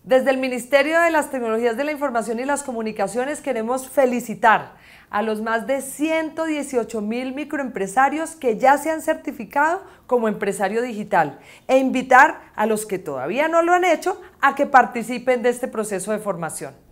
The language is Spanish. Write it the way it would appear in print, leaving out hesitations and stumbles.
Desde el Ministerio de las Tecnologías de la Información y las Comunicaciones queremos felicitar a los más de 118.000 microempresarios que ya se han certificado como empresario digital e invitar a los que todavía no lo han hecho a que participen de este proceso de formación.